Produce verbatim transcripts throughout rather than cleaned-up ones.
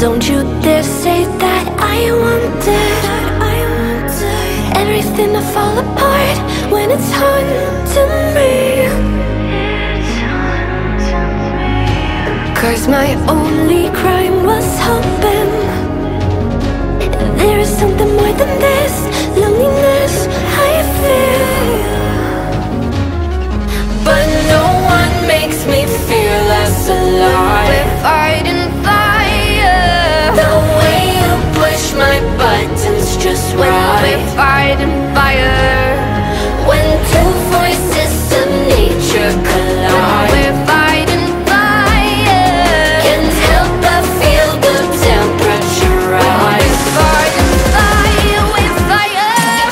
Don't you dare say that I wanted everything to fall apart when it's haunting me. Cause my only crime was hoping there is something more than this loneliness I feel. But no one makes me feel less alive. We're fighting fire. The way you push my buttons just right. We're fighting fire. When two voices of nature collide. We're fighting fire. Can't help but feel the temperature rise. We're fighting fire. We're fire.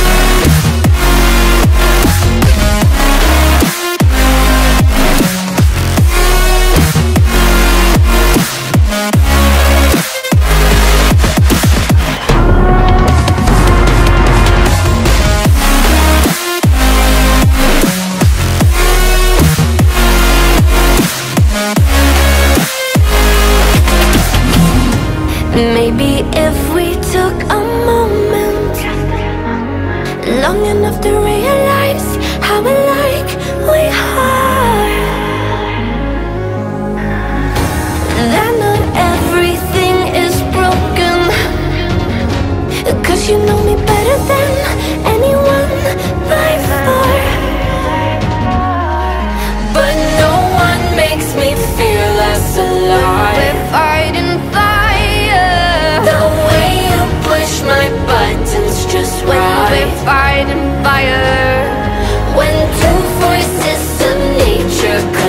Maybe if we took a moment long enough to realize how alike we are, that not everything is broken. Cause you know me better than anyone by far. But no one makes me feel less alive. We're fighting fire. The way you push my buttons just right. We're fighting fire. When two voices of nature